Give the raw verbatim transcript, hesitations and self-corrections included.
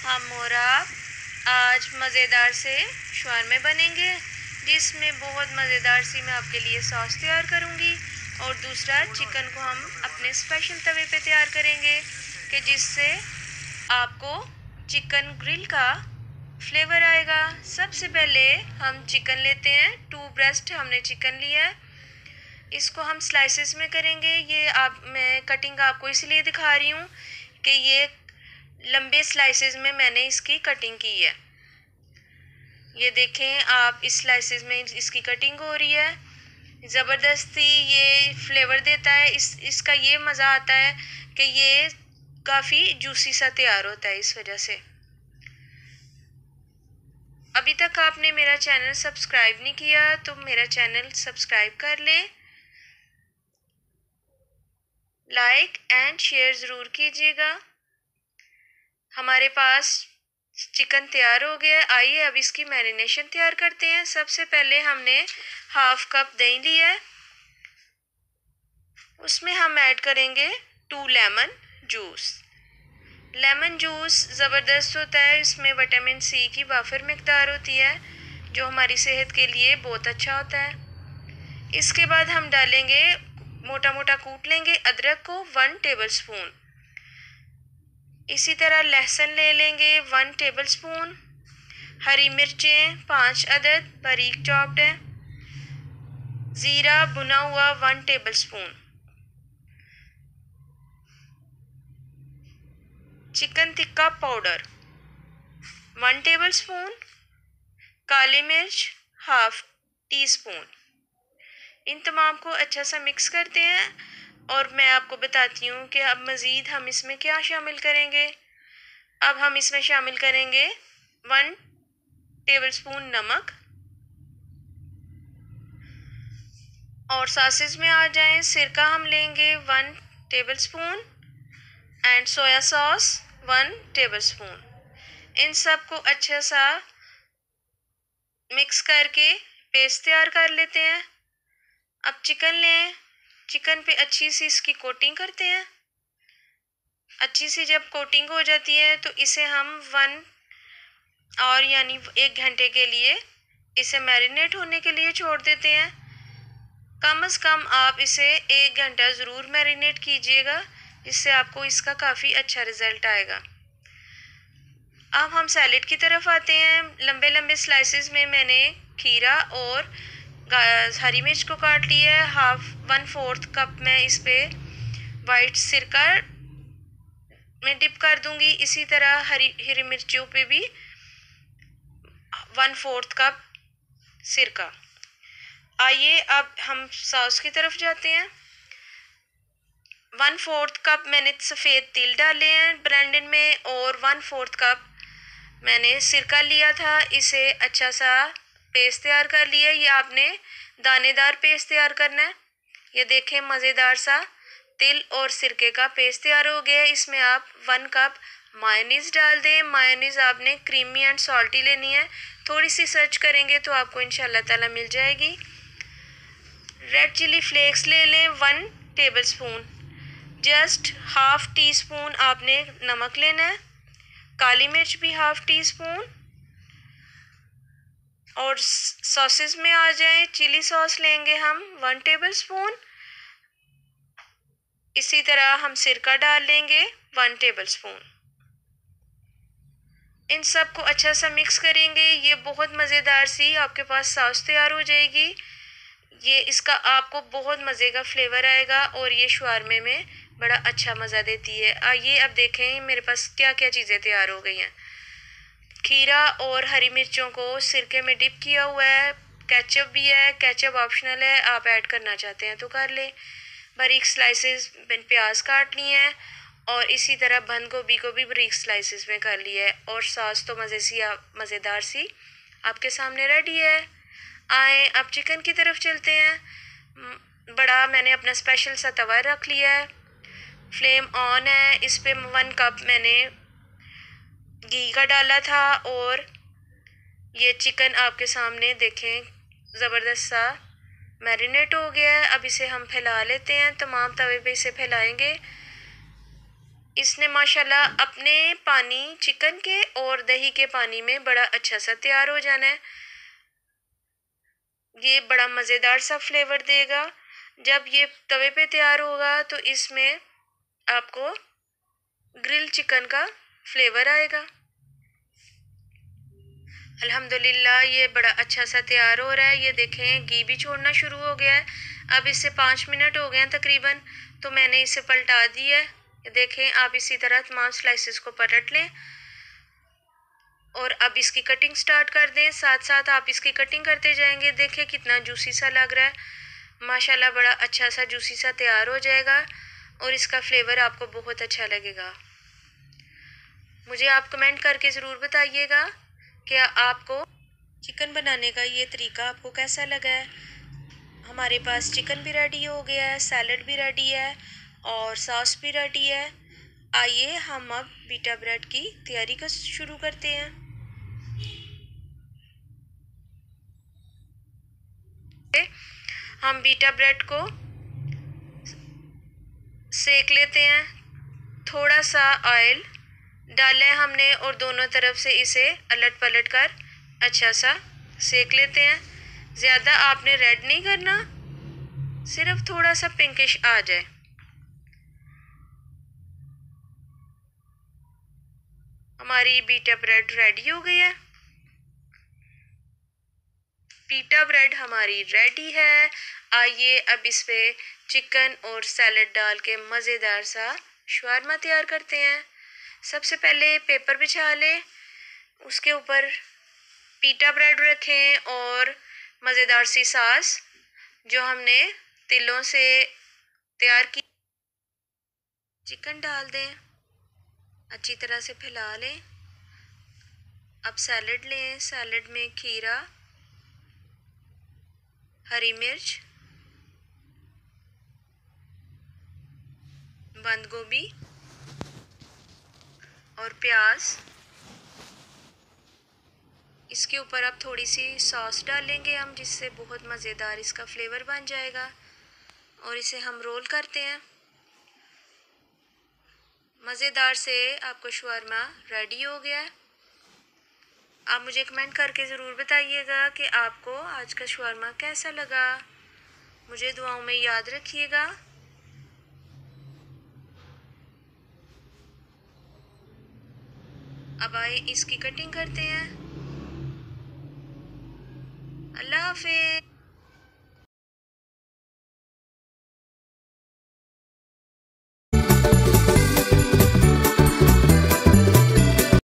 हम और आप आज मज़ेदार से शवारमे बनेंगे, जिसमें बहुत मज़ेदार सी मैं आपके लिए सॉस तैयार करूंगी। और दूसरा, चिकन को हम अपने स्पेशल तवे पे तैयार करेंगे कि जिससे आपको चिकन ग्रिल का फ्लेवर आएगा। सबसे पहले हम चिकन लेते हैं। टू ब्रेस्ट हमने चिकन लिया है, इसको हम स्लाइसेस में करेंगे। ये आप मैं कटिंग आपको इसलिए दिखा रही हूँ कि ये लंबे स्लाइसेस में मैंने इसकी कटिंग की है। ये देखें आप, इस स्लाइसेस में इसकी कटिंग हो रही है। ज़बरदस्ती ये फ्लेवर देता है। इस इसका ये मज़ा आता है कि ये काफ़ी जूसी सा तैयार होता है। इस वजह से अभी तक आपने मेरा चैनल सब्सक्राइब नहीं किया तो मेरा चैनल सब्सक्राइब कर लें, लाइक एंड शेयर ज़रूर कीजिएगा। हमारे पास चिकन तैयार हो गया। आइए अब इसकी मैरिनेशन तैयार करते हैं। सबसे पहले हमने हाफ कप दही लिया है, उसमें हम ऐड करेंगे two lemon juice. Lemon juice ज़बरदस्त होता है, इसमें विटामिन सी की वाफर मिकदार होती है जो हमारी सेहत के लिए बहुत अच्छा होता है। इसके बाद हम डालेंगे, मोटा मोटा कूट लेंगे अदरक को वन टेबलस्पून। इसी तरह लहसुन ले लेंगे वन टेबलस्पून। हरी मिर्चें पाँच अदद बारीक चॉप्ड है। ज़ीरा भुना हुआ one tablespoon. Chicken tikka powder one tablespoon. काली मिर्च हाफ टी स्पून। इन तमाम को अच्छा सा मिक्स करते हैं और मैं आपको बताती हूँ कि अब मज़ीद हम इसमें क्या शामिल करेंगे। अब हम इसमें शामिल करेंगे वन टेबलस्पून नमक, और सॉसेज में आ जाएं, सिरका हम लेंगे one tablespoon and soya sauce one tablespoon. इन सब को अच्छा सा मिक्स करके पेस्ट तैयार कर लेते हैं। अब चिकन लें, चिकन पे अच्छी सी इसकी कोटिंग करते हैं। अच्छी सी जब कोटिंग हो जाती है तो इसे हम वन और यानी एक घंटे के लिए इसे मैरिनेट होने के लिए छोड़ देते हैं। कम से कम आप इसे एक घंटा ज़रूर मैरिनेट कीजिएगा, जिससे आपको इसका काफ़ी अच्छा रिज़ल्ट आएगा। अब हम सैलेड की तरफ आते हैं। लंबे लंबे स्लाइसेस में मैंने खीरा और हरी मिर्च को काट लिया है। हाफ वन फोर्थ कप मैं इस पे वाइट सिरका में डिप कर दूंगी। इसी तरह हरी हरी मिर्चों पे भी वन फोर्थ कप सिरका। आइए अब हम सॉस की तरफ जाते हैं। वन फोर्थ कप मैंने सफ़ेद तिल डाले हैं ब्लेंडर में, और वन फोर्थ कप मैंने सिरका लिया था। इसे अच्छा सा पेस्ट तैयार कर लिया। ये आपने दानेदार पेस्ट तैयार करना है। ये देखें मज़ेदार सा तिल और सिरके का पेस्ट तैयार हो गया। इसमें आप वन कप मायोनीज़ डाल दें। मायोनीज़ आपने क्रीमी एंड सॉल्टी लेनी है। थोड़ी सी सर्च करेंगे तो आपको इंशाल्लाह ताला मिल जाएगी। रेड चिली फ्लेक्स ले लें one tablespoon. Just half teaspoon आपने नमक लेना है। काली मिर्च भी हाफ टी स्पून। और सॉसेस में आ जाए, चिली सॉस लेंगे हम वन टेबलस्पून। इसी तरह हम सिरका डाल लेंगे वन टेबलस्पून। इन सब को अच्छा सा मिक्स करेंगे। ये बहुत मज़ेदार सी आपके पास सॉस तैयार हो जाएगी। ये इसका आपको बहुत मज़े का फ्लेवर आएगा और ये शवारमे में बड़ा अच्छा मज़ा देती है। आइए अब देखें मेरे पास क्या क्या चीज़ें तैयार हो गई हैं। खीरा और हरी मिर्चों को सिरके में डिप किया हुआ है। केचप भी है, केचप ऑप्शनल है, आप ऐड करना चाहते हैं तो कर लें। बारीक स्लाइसेस प्याज काट लिए हैं, और इसी तरह बंद गोभी को भी बारीक स्लाइसेस में कर लिया है। और सॉस तो मज़े सी मज़ेदार सी आपके सामने रेडी है। आए अब चिकन की तरफ चलते हैं। बड़ा मैंने अपना स्पेशल सा तवा रख लिया है, फ्लेम ऑन है। इस पे वन कप मैंने घी का डाला था, और ये चिकन आपके सामने देखें ज़बरदस्त सा मैरिनेट हो गया है। अब इसे हम फैला लेते हैं, तमाम तवे पे इसे फैलाएंगे। इसने माशाल्लाह अपने पानी चिकन के और दही के पानी में बड़ा अच्छा सा तैयार हो जाना है। ये बड़ा मज़ेदार सा फ्लेवर देगा। जब ये तवे पे तैयार होगा तो इसमें आपको ग्रिल चिकन का फ्लेवर आएगा। अल्हम्दुलिल्लाह ये बड़ा अच्छा सा तैयार हो रहा है। ये देखें घी भी छोड़ना शुरू हो गया है। अब इससे पाँच मिनट हो गए हैं तकरीबन, तो मैंने इसे पलटा दिया है। ये देखें, आप इसी तरह तमाम स्लाइसेस को पलट लें और अब इसकी कटिंग स्टार्ट कर दें। साथ साथ आप इसकी कटिंग करते जाएंगे। देखें कितना जूसी सा लग रहा है। माशाल्लाह बड़ा अच्छा सा जूसी सा तैयार हो जाएगा और इसका फ्लेवर आपको बहुत अच्छा लगेगा। मुझे आप कमेंट करके ज़रूर बताइएगा कि आपको चिकन बनाने का ये तरीका आपको कैसा लगा है। हमारे पास चिकन भी रेडी हो गया है, सैलड भी रेडी है और सॉस भी रेडी है। आइए हम अब बीटा ब्रेड की तैयारी का शुरू करते हैं। हम बीटा ब्रेड को सेक लेते हैं। थोड़ा सा ऑयल डाला है हमने और दोनों तरफ से इसे अलट पलट कर अच्छा सा सेक लेते हैं। ज़्यादा आपने रेड नहीं करना, सिर्फ थोड़ा सा पिंकिश आ जाए। हमारी बीटा ब्रेड रेडी हो गई है। बीटा ब्रेड हमारी रेडी है। आइए अब इस पे चिकन और सैलड डाल के मज़ेदार सा शवारमा तैयार करते हैं। सबसे पहले पेपर बिछा लें, उसके ऊपर बीटा ब्रेड रखें और मज़ेदार सी सॉस जो हमने तिलों से तैयार की चिकन डाल दें। अच्छी तरह से फैला लें। अब सैलड लें। सैलड में खीरा, हरी मिर्च, बंद गोभी और प्याज। इसके ऊपर अब थोड़ी सी सॉस डालेंगे हम, जिससे बहुत मज़ेदार इसका फ्लेवर बन जाएगा और इसे हम रोल करते हैं। मज़ेदार से आपको शवारमा रेडी हो गया है। आप मुझे कमेंट करके ज़रूर बताइएगा कि आपको आज का शवारमा कैसा लगा। मुझे दुआओं में याद रखिएगा। अब आए इसकी कटिंग करते हैं। अल्लाह हाफ़िज़।